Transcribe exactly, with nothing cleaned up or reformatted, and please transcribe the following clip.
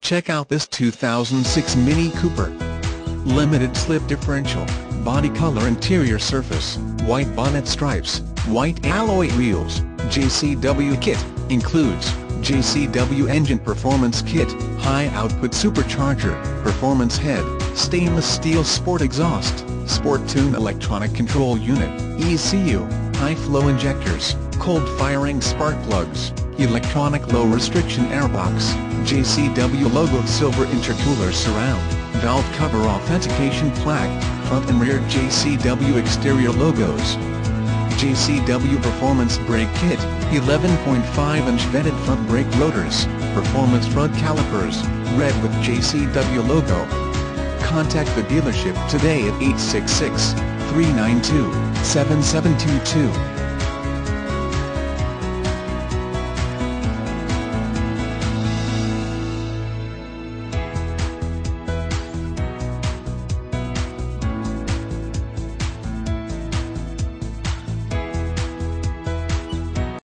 Check out this two thousand six Mini Cooper. Limited slip differential, body color interior surface, white bonnet stripes, white alloy wheels, J C W kit, includes J C W engine performance kit, high output supercharger, performance head, stainless steel sport exhaust, sport tune electronic control unit, E C U, high flow injectors, cold firing spark plugs, electronic low restriction airbox, J C W logo silver intercooler surround, valve cover authentication plaque, front and rear J C W exterior logos. J C W Performance Brake Kit, eleven point five inch vented front brake rotors, performance front calipers, red with J C W logo. Contact the dealership today at eight six six, three nine two, seven seven two two.